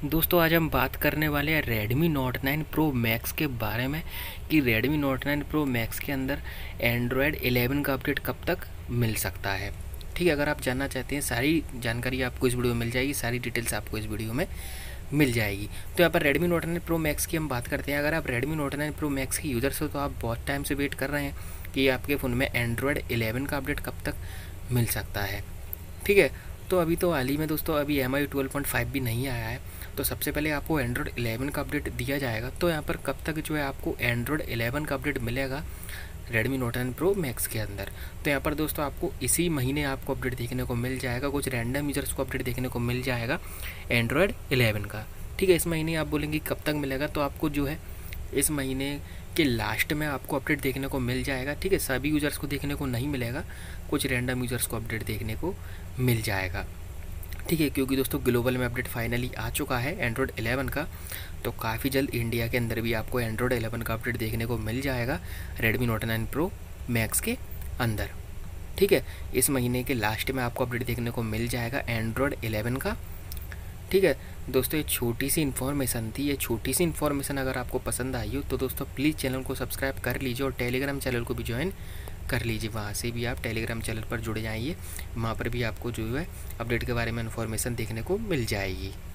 दोस्तों आज हम बात करने वाले हैं Redmi Note 9 Pro Max के बारे में कि Redmi Note 9 Pro Max के अंदर Android 11 का अपडेट कब तक मिल सकता है। ठीक है, अगर आप जानना चाहते हैं सारी जानकारी आपको इस वीडियो में मिल जाएगी, सारी डिटेल्स आपको इस वीडियो में मिल जाएगी। तो यहाँ पर Redmi Note 9 Pro Max की हम बात करते हैं। अगर आप Redmi Note 9 Pro Max के यूज़र्स हो तो आप बहुत टाइम से वेट कर रहे हैं कि आपके फ़ोन में Android 11 का अपडेट कब तक मिल सकता है। ठीक है, तो अभी तो हाल ही में दोस्तों अभी MI 12.5 भी नहीं आया है, तो सबसे पहले आपको Android 11 का अपडेट दिया जाएगा। तो यहाँ पर कब तक जो है आपको Android 11 का अपडेट मिलेगा Redmi Note 9 Pro Max के अंदर। तो यहाँ पर दोस्तों आपको इसी महीने आपको अपडेट देखने को मिल जाएगा, कुछ रैंडम यूज़र्स को अपडेट देखने को मिल जाएगा Android 11 का। ठीक है, इस महीने आप बोलेंगे कब तक मिलेगा, तो आपको जो है इस महीने के लास्ट में आपको अपडेट देखने को मिल जाएगा। ठीक है, सभी यूज़र्स को देखने को नहीं मिलेगा, कुछ रैंडम यूज़र्स को अपडेट देखने को मिल जाएगा। ठीक है, क्योंकि दोस्तों ग्लोबल में अपडेट फाइनली आ चुका है एंड्रॉयड 11 का, तो काफ़ी जल्द इंडिया के अंदर भी आपको एंड्रॉयड 11 का अपडेट देखने को मिल जाएगा Redmi Note 9 Pro Max के अंदर। ठीक है, इस महीने के लास्ट में आपको अपडेट देखने को मिल जाएगा एंड्रॉयड 11 का। ठीक है दोस्तों, ये छोटी सी इन्फॉर्मेशन थी। ये छोटी सी इन्फॉर्मेशन अगर आपको पसंद आई हो तो दोस्तों प्लीज़ चैनल को सब्सक्राइब कर लीजिए और टेलीग्राम चैनल को भी ज्वाइन कर लीजिए। वहाँ से भी आप टेलीग्राम चैनल पर जुड़ जाइए, वहाँ पर भी आपको जो है अपडेट के बारे में इन्फॉर्मेशन देखने को मिल जाएगी।